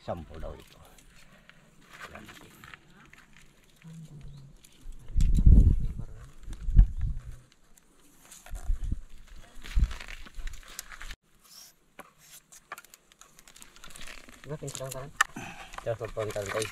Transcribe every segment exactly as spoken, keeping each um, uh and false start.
Sampo daw ito. Yan. Diba pinserang taran? Just magpuntan tayo.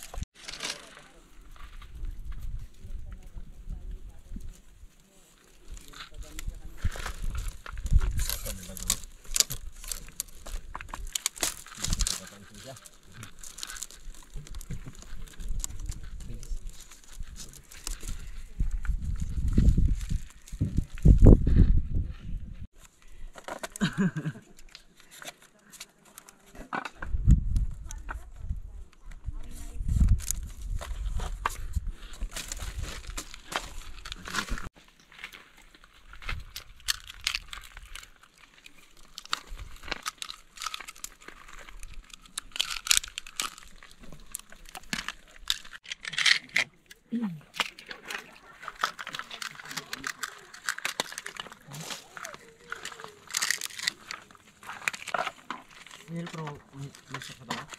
Ini pro masuk ke bawah.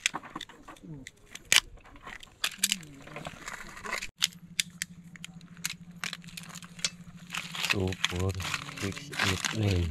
Two, four, six, eight, nine.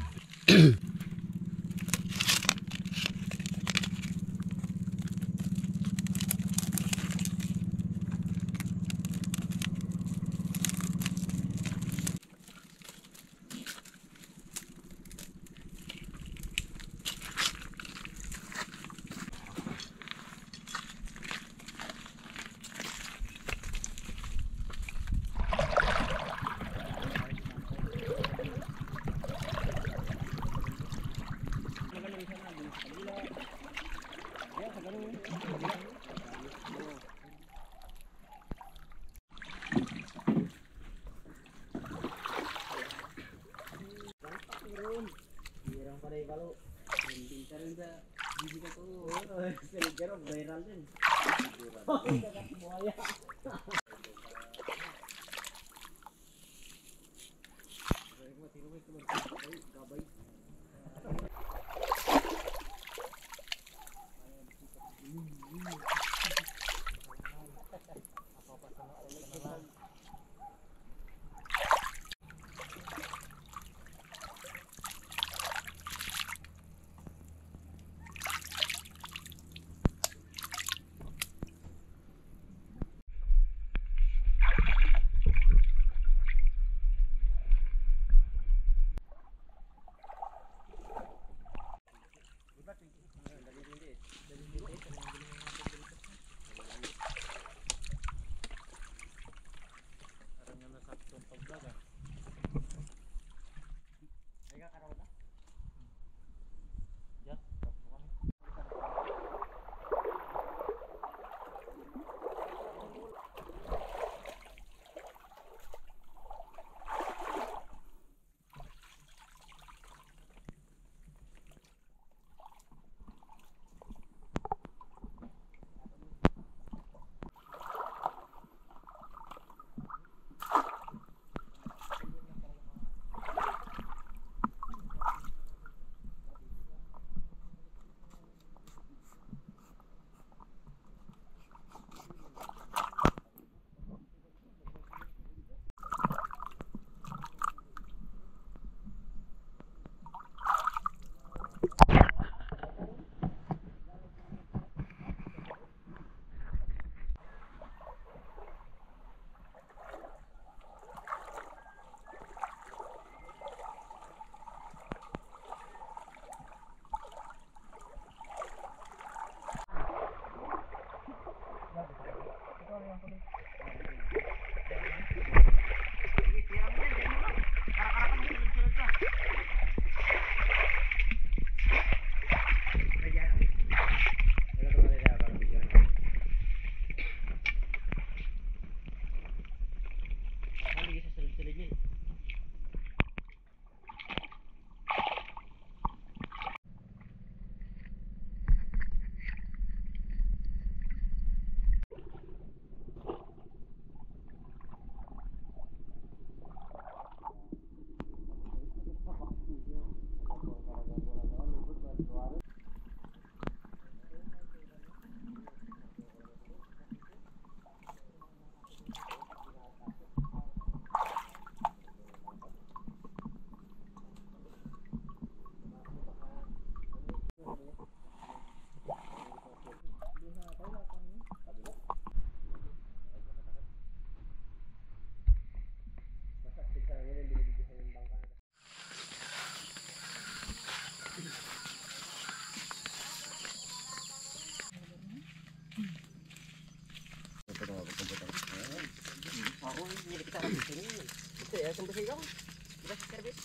Ito ya, sampai sigaw. Kita service.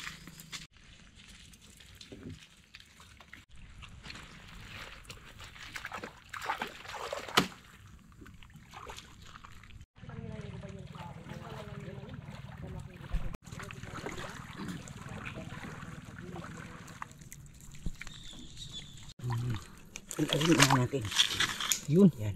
Ayun na natin. Yun. Yan.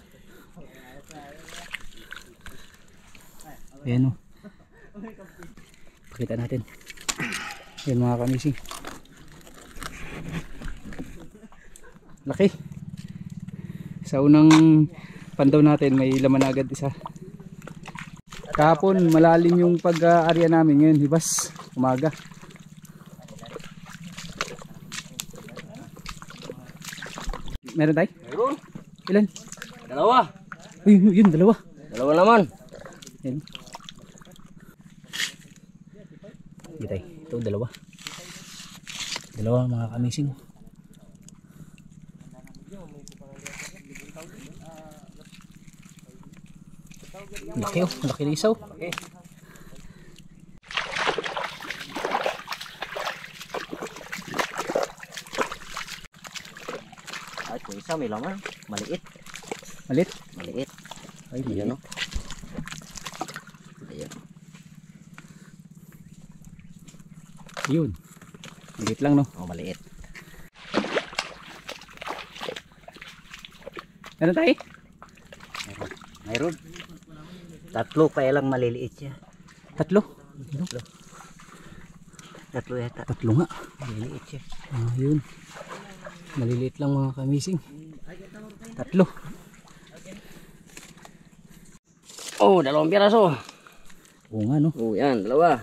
Ayan o. Pakita natin. Ayan mga kamising. Laki. Sa unang pandaw natin may laman na agad isa. Kahapon malalim yung pag-aarya namin. Ngayon hibas. Umaga. Meron tayo? Mayroon. Ilan? Dalawa. Yun, yun, dalawa. Dalawa naman. Yan. Gitay. Ito, dalawa. Dalawa mga kamising. Laki oh, laki na isaw. Okay. At yung isa may laman. Maliit. Malit? Maliit. Ay, maliit. Ayan o. Ayan. Yun. Maliit lang no. Oh, maliit. Meron tayo? Mayroon. Tatlo kaya lang maliliit siya. Tatlo? Tatlo. Tatlo yata. Tatlo nga. Maliliit siya. Ah, yun. Maliliit lang mga kamising. Tatlo. Oh, dalawang piraso. Oo nga no. Oh, yan, dalawa.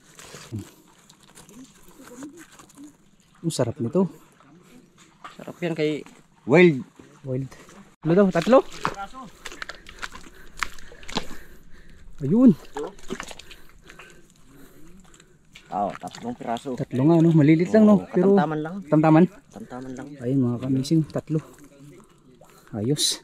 Ang sarap nito. Sarap yan kay Wild. Wild. Tatlo daw, tatlo. Ayun. Oh, tatlong piraso. Tatlo nga no. Malilit lang no. Oh, Pero katamtaman lang. tamtaman. Tamtaman lang. Ayun mga kamising. Tatlo. Ayos.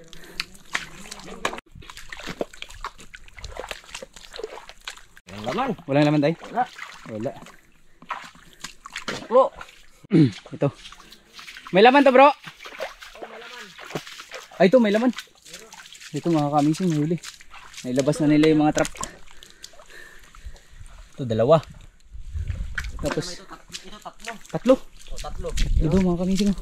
Yung laman. Walang laman tayo? Wala. Wala. Tatlo. Ito. May laman to bro? Ay ito may laman. Ito mga kamising huli. Nailabas na nila yung mga trap. Ito dalawa. Tapos Ito tatlo. tatlo. Oh, tatlo. Ito mga kamising.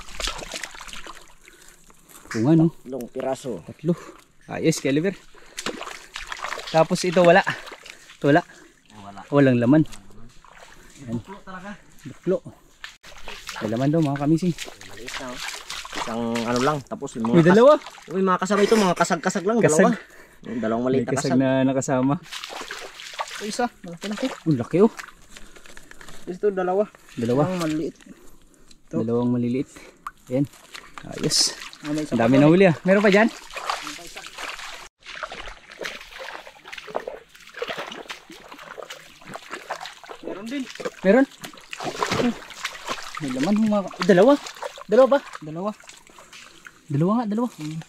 Ito nga no. Tatlong piraso. Tatlo. Ayos Caliber. Tapos ito wala. Ito wala. Oh, wala. Walang laman. Yan. Tatlo talaga. Tatlo. May laman daw mga kamising. Maliit na oh. Isang ano lang. Tapos yung May mga kas- dalawa. Uy, mga kasama ito. Mga kasag-kasag lang. Kasag. Dalawa. Yung dalawang May maliit na kasag kasag. na nakasama. Ito isa. Malaki-laki. Ang laki oh. Ito dalawa. Dalawa. Ang maliit. Ito. Dalawang maliliit. Ayan. Ayos. Ah, may isa Ang pa dami to. na huli ah. Meron pa dyan? Meron din. Meron? Oh, may laman mga... Oh, dalawa. Dalawa ba? Dalawa. Dalawa nga, dalawa. Hmm.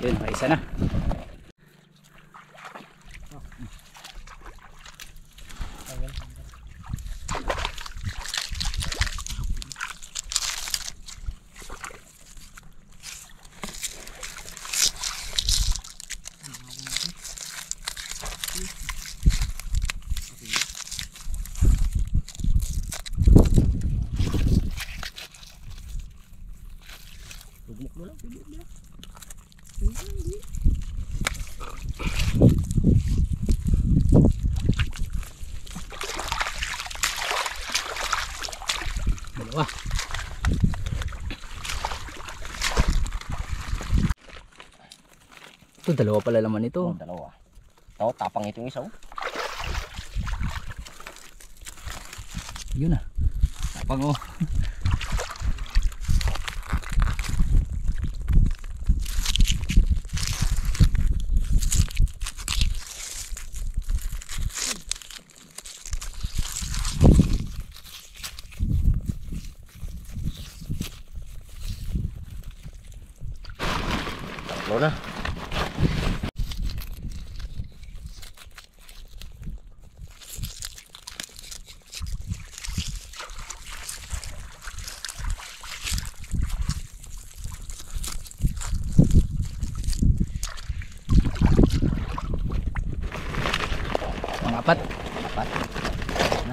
Yun, nakaisa na. Tugmok mo lang, tugmok mo lang. Dalawa. Ito, dalawa pala laman ito. Oh, dalawa. Ito, tapang itong isa. Oh. Yun na. Tapang oh. Tatlo na. Pangapat. Apat. Na.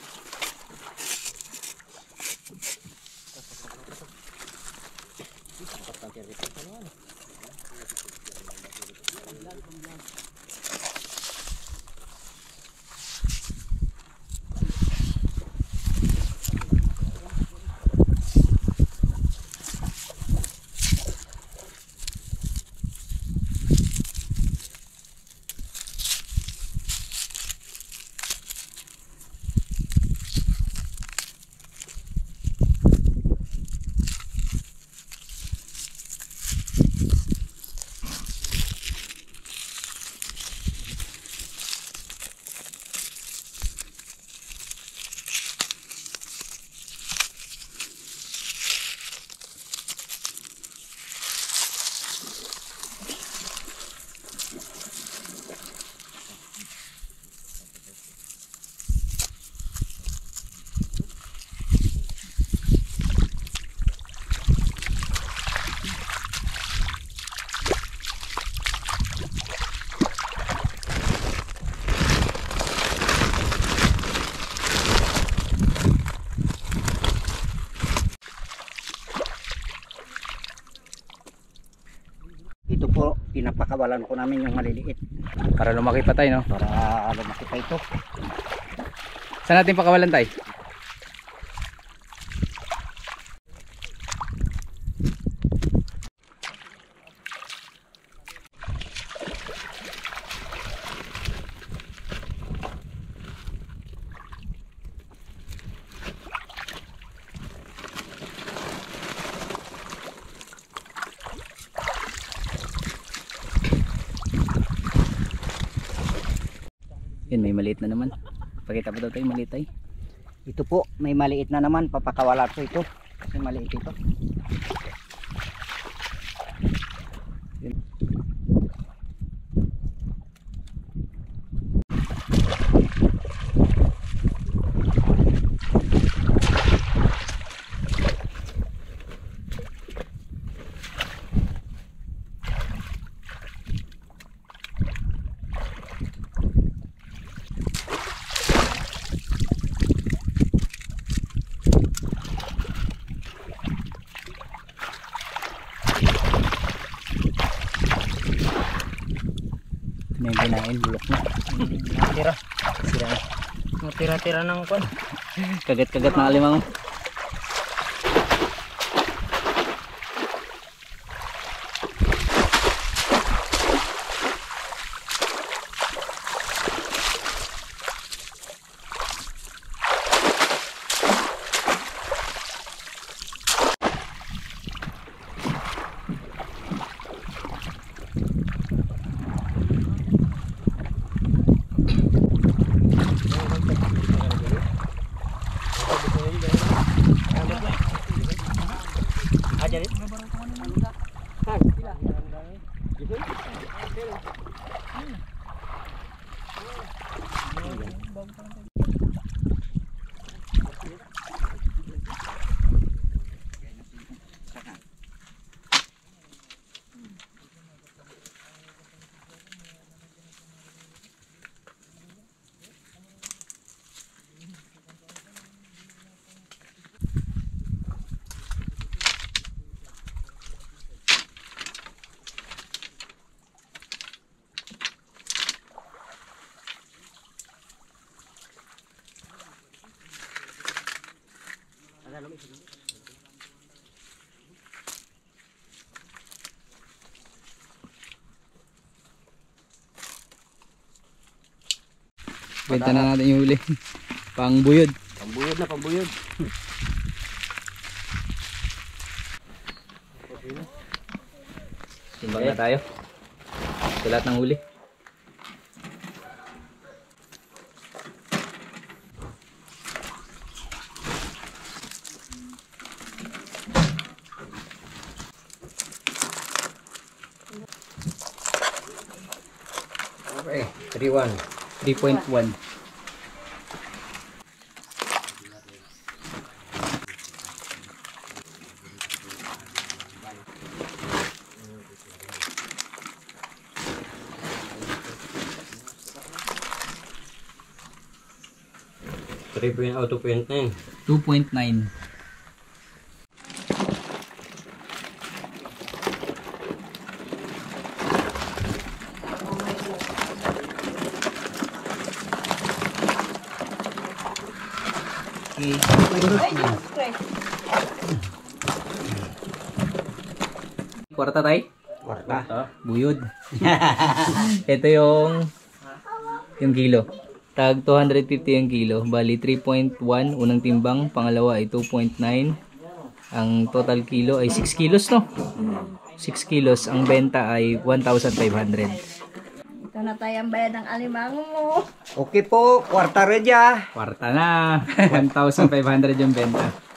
Ito po, pinapakawalan ko namin yung maliliit Para lumaki pa tayo, no? para lumaki pa ito. Saan natin pakawalan tayo? Yun, may maliit na naman. Pakita pa daw tayo maliit tayo. Ito po, may maliit na naman, papakawalan ko ito kasi maliit ito. May ginain, bulok na. Natira, Sira na. natira-tira ng kwan. Kagat-kagat na alimang. Benta na natin yung huli. Pang buyod. Pambuyod na, pambuyod. Timbang na tayo. Sa lahat ng huli. Okay, three one. three point one. three point oh, two point nine. two point nine. Kwarta tay? Kwarta. Buyod. Ito yung yung kilo. Tag two hundred fifty yung kilo. Bali three point one unang timbang, pangalawa ay two point nine. Ang total kilo ay six kilos, no? six kilos. Ang benta ay one thousand five hundred. Ito na tayo ang bayad ng alimango mo. Okay po, kwarta rin ya. Kwarta na. one thousand five hundred yung benta.